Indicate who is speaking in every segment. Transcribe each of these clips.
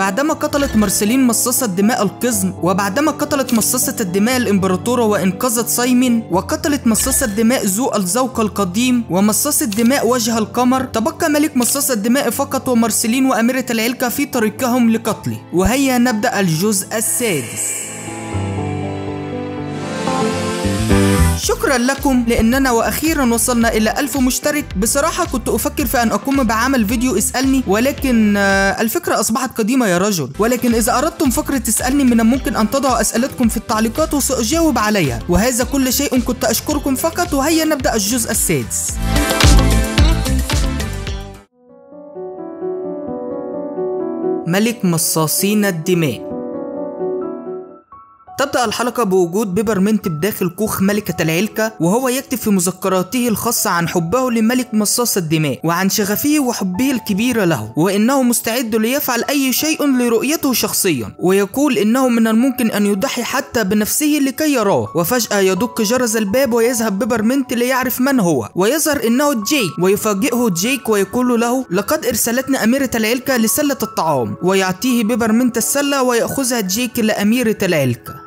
Speaker 1: بعدما قتلت مارسيلين مصاصة دماء القزم، وبعدما قتلت مصاصة الدماء الإمبراطورة وإنقذت سايمون، وقتلت مصاصة دماء ذو الذوق القديم ومصاصة دماء وجه القمر، تبقى ملك مصاصة الدماء فقط ومارسيلين وأميرة العلكة في طريقهم لقتله. وهيا نبدأ الجزء السادس. شكرا لكم لأننا وأخيرا وصلنا إلى 1000 مشترك. بصراحة كنت أفكر في أن أقوم بعمل فيديو اسألني، ولكن الفكرة أصبحت قديمة يا رجل. ولكن إذا أردتم فقرة اسألني من الممكن أن تضعوا أسئلتكم في التعليقات وسأجاوب عليها. وهذا كل شيء، كنت أشكركم فقط. وهيا نبدأ الجزء السادس. ملك مصاصين الدماء. تبدأ الحلقة بوجود بيبرمنت بداخل كوخ ملكة العلكة، وهو يكتب في مذكراته الخاصة عن حبه لملك مصاص الدماء وعن شغفه وحبه الكبير له، وإنه مستعد ليفعل أي شيء لرؤيته شخصيا، ويقول إنه من الممكن أن يضحي حتى بنفسه لكي يراه. وفجأة يدق جرس الباب ويذهب بيبرمنت ليعرف من هو، ويظهر إنه جيك، ويفاجئه جيك ويقول له لقد أرسلتني أميرة العلكة لسلة الطعام، ويعطيه بيبرمنت السلة ويأخذها جيك لأميرة العلكة.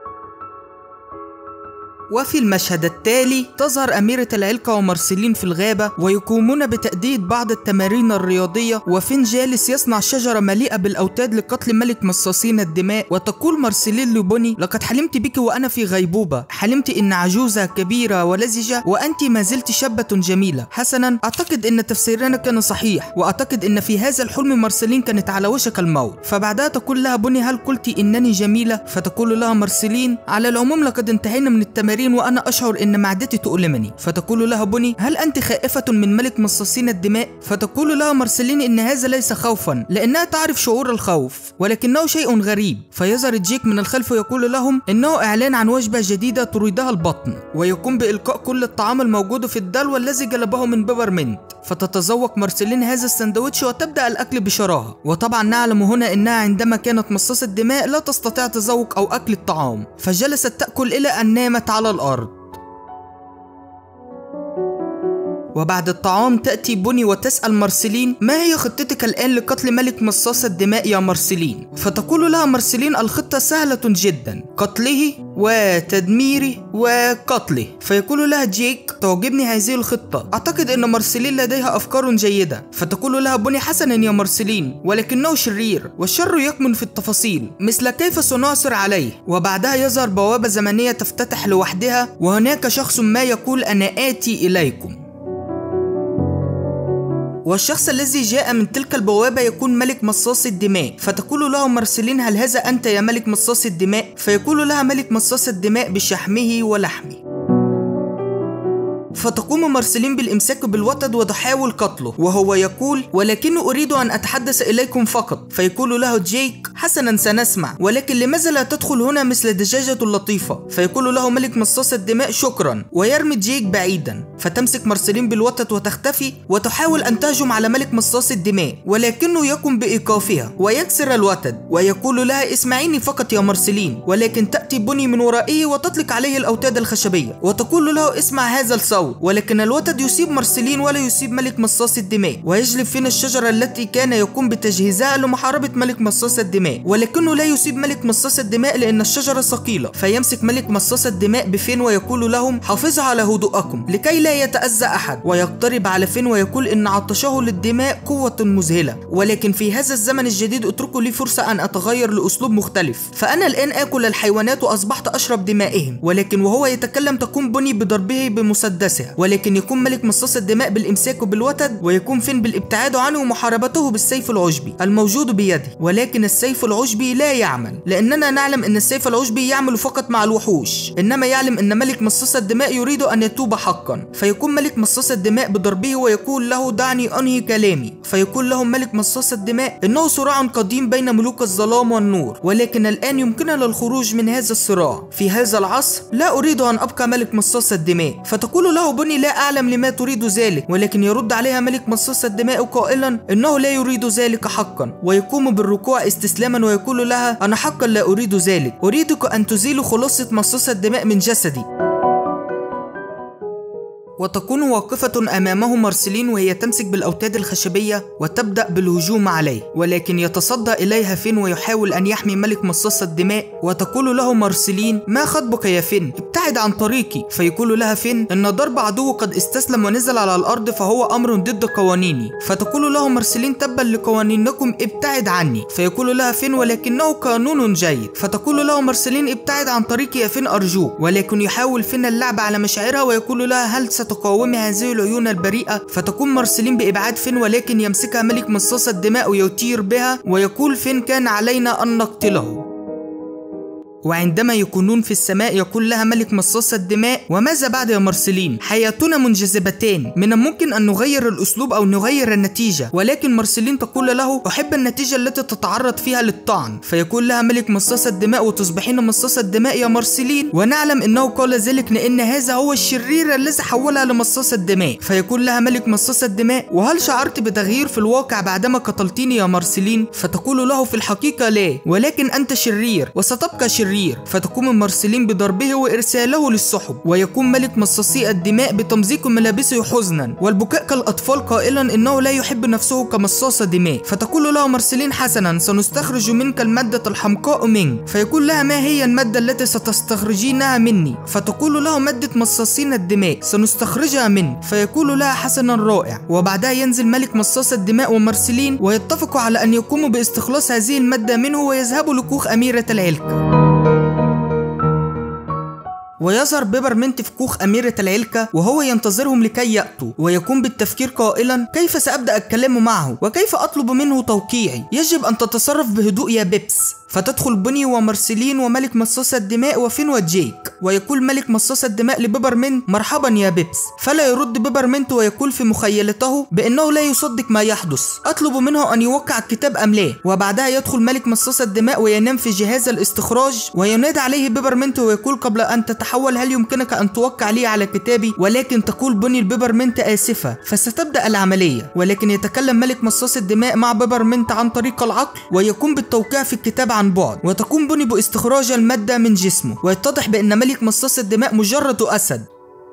Speaker 1: وفي المشهد التالي تظهر أميرة العلكة ومارسيلين في الغابة ويقومون بتأدية بعض التمارين الرياضية، وفين جالس يصنع شجرة مليئة بالأوتاد لقتل ملك مصاصين الدماء. وتقول مارسيلين لبوني لقد حلمت بك وأنا في غيبوبة، حلمت إن عجوزة كبيرة ولزجة وأنت ما زلت شابة جميلة. حسنا، أعتقد إن تفسيرنا كان صحيح، وأعتقد إن في هذا الحلم مارسيلين كانت على وشك الموت. فبعدها تقول لها بوني هل قلت إنني جميلة؟ فتقول لها مارسيلين على العموم لقد انتهينا من التمارين وأنا أشعر إن معدتي تؤلمني. فتقول لها بوني هل أنت خائفة من ملك مصاصين الدماء؟ فتقول لها مارسيلين إن هذا ليس خوفا، لأنها تعرف شعور الخوف، ولكنه شيء غريب. فيظهر جيك من الخلف ويقول لهم إنه إعلان عن وجبة جديدة تريدها البطن، ويقوم بإلقاء كل الطعام الموجود في الدلو الذي جلبه من بيبرمنت. فتتذوق مارسيلين هذا السندوتش وتبدأ الأكل بشراهة. وطبعا نعلم هنا إنها عندما كانت مصاصة دماء لا تستطيع تذوق أو أكل الطعام، فجلست تأكل إلى أن نامت على الأرض. وبعد الطعام تأتي بوني وتسأل مارسيلين ما هي خطتك الآن لقتل ملك مصاص الدماء يا مارسيلين؟ فتقول لها مارسيلين الخطة سهلة جدا، قتله وتدميره وقتله. فيقول لها جيك تعجبني هذه الخطة، أعتقد أن مارسيلين لديها أفكار جيدة. فتقول لها بوني حسنا يا مارسيلين، ولكنه شرير، والشر يكمن في التفاصيل، مثل كيف سنعثر عليه. وبعدها يظهر بوابة زمنية تفتتح لوحدها، وهناك شخص ما يقول أنا آتي إليكم. والشخص الذي جاء من تلك البوابة يكون ملك مصاص الدماء. فتقول له مارسيلين هل هذا أنت يا ملك مصاص الدماء؟ فيقول لها ملك مصاص الدماء بشحمه ولحمه. فتقوم مارسيلين بالإمساك بالوتد وتحاول قتله، وهو يقول ولكن أريد أن أتحدث إليكم فقط. فيقول له جيك حسنا سنسمع، ولكن لماذا لا تدخل هنا مثل دجاجة لطيفة؟ فيقول له ملك مصاص الدماء شكرا، ويرمي جيك بعيدا. فتمسك مارسيلين بالوتد وتختفي وتحاول أن تهجم على ملك مصاص الدماء، ولكنه يقوم بإيقافها ويكسر الوتد، ويقول لها اسمعيني فقط يا مارسيلين. ولكن تأتي بوني من ورائه وتطلق عليه الأوتاد الخشبية وتقول له اسمع هذا الصوت، ولكن الوتد يصيب مارسيلين ولا يصيب ملك مصاص الدماء، ويجلب فين الشجرة التي كان يقوم بتجهيزها لمحاربة ملك مصاص الدماء، ولكنه لا يصيب ملك مصاص الدماء لأن الشجرة ثقيلة. فيمسك ملك مصاص الدماء بفين ويقول لهم حافظوا على هدوءكم لكي لا يتأذى أحد، ويقترب على فين ويقول إن عطشه للدماء قوة مذهلة، ولكن في هذا الزمن الجديد اتركوا لي فرصة أن أتغير لأسلوب مختلف، فأنا الآن آكل الحيوانات وأصبحت أشرب دمائهم. ولكن وهو يتكلم تقوم بوني بضربه بمسدسها، ولكن يكون ملك مصاص الدماء بالإمساك بالوتد، ويكون فين بالابتعاد عنه ومحاربته بالسيف العشبي الموجود بيده. ولكن السيف العشبي لا يعمل، لأننا نعلم أن السيف العشبي يعمل فقط مع الوحوش، إنما يعلم أن ملك مصاص الدماء يريد أن يتوب حقا. فيكون ملك مصاص الدماء بضربه ويقول له دعني أنهي كلامي. فيقول لهم ملك مصاص الدماء إنه صراع قديم بين ملوك الظلام والنور، ولكن الآن يمكننا الخروج من هذا الصراع. في هذا العصر لا أريد أن أبقى ملك مصاص الدماء. فتقول له بوني لا أعلم لما تريد ذلك، ولكن يرد عليها ملك مصاص الدماء قائلا إنه لا يريد ذلك حقا، ويقوم بالركوع استسلاما ويقول لها أنا حقا لا أريد ذلك، أريدك أن تزيل خلاصة مصاص الدماء من جسدي. وتكون واقفة أمامه مارسيلين وهي تمسك بالأوتاد الخشبية وتبدأ بالهجوم عليه، ولكن يتصدى إليها فين ويحاول أن يحمي ملك مصاص الدماء. وتقول له مارسيلين: ما خطبك يا فين؟ ابتعد عن طريقي. فيقول لها فين إن ضرب عدو قد استسلم ونزل على الأرض فهو أمر ضد قوانيني. فتقول له مارسيلين: تبا لقوانينكم، ابتعد عني. فيقول لها فين: ولكنه قانون جيد. فتقول له مارسيلين: ابتعد عن طريقي يا فين أرجوك. ولكن يحاول فين اللعب على مشاعرها ويقول لها: هل ستقاومي هذه العيون البريئة؟ فتقوم مارسيلين بإبعاد فين، ولكن يمسكها ملك مصاص الدماء ويطير بها ويقول فين: كان علينا أن نقتله. وعندما يكونون في السماء يقول لها ملك مصاص الدماء: وماذا بعد يا مارسيلين؟ حياتنا منجذبتان، من الممكن أن نغير الأسلوب أو نغير النتيجة. ولكن مارسيلين تقول له: أحب النتيجة التي تتعرض فيها للطعن. فيقول لها ملك مصاص الدماء: وتصبحين مصاص الدماء يا مارسيلين؟ ونعلم أنه قال ذلك لأن هذا هو الشرير الذي حولها لمصاص الدماء. فيقول لها ملك مصاص الدماء: وهل شعرت بتغيير في الواقع بعدما قتلتيني يا مارسيلين؟ فتقول له: في الحقيقة لا، ولكن أنت شرير وستبقى شرير. فتقوم مارسيلين بضربه وإرساله للسحب، ويقوم ملك مصاصي الدماء بتمزيق ملابسه حزنا والبكاء كالأطفال قائلا إنه لا يحب نفسه كمصاص دماء. فتقول له مارسيلين: حسنا، سنستخرج منك المادة الحمقاء منك. فيقول لها: ما هي المادة التي ستستخرجينها مني؟ فتقول له: مادة مصاصين الدماء، سنستخرجها منك. فيقول لها: حسنا رائع. وبعدها ينزل ملك مصاص الدماء ومارسيلين ويتفقوا على أن يقوموا باستخلاص هذه المادة منه ويذهبوا لكوخ أميرة العلكة. ويظهر بيبرمنت في كوخ أميرة العلكة وهو ينتظرهم لكي يأتوا، ويقوم بالتفكير قائلا: كيف سأبدأ الكلام معه؟ وكيف أطلب منه توقيعي؟ يجب أن تتصرف بهدوء يا بيبس. فتدخل بوني ومارسيلين وملك مصاص الدماء وفين وجيك، ويقول ملك مصاص الدماء لبيبرمنت: مرحبا يا بيبس. فلا يرد بيبرمنت ويقول في مخيلته بأنه لا يصدق ما يحدث، أطلب منه أن يوقع الكتاب أم لا. وبعدها يدخل ملك مصاص الدماء وينام في جهاز الاستخراج، وينادي عليه بيبرمنت ويقول: قبل أن تتحول هل يمكنك أن توقع لي على كتابي؟ ولكن تقول بوني لبيبرمنت: آسفة. فستبدأ العملية، ولكن يتكلم ملك مصاص الدماء مع بيبرمنت عن طريق العقل ويقوم بالتوقيع في الكتاب عن بعد. وتقوم بوني باستخراج المادة من جسمه، ويتضح بأن ملك مصاص الدماء مجرد أسد.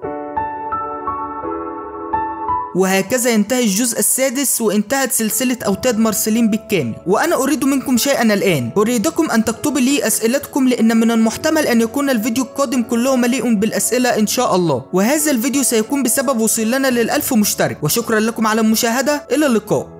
Speaker 1: وهكذا ينتهي الجزء السادس، وانتهت سلسلة أوتاد مارسيلين بالكامل. وأنا أريد منكم شيئا الآن، أريدكم أن تكتبوا لي أسئلتكم، لأن من المحتمل أن يكون الفيديو القادم كله مليء بالأسئلة إن شاء الله. وهذا الفيديو سيكون بسبب وصولنا لل1000 مشترك. وشكرا لكم على المشاهدة، إلى اللقاء.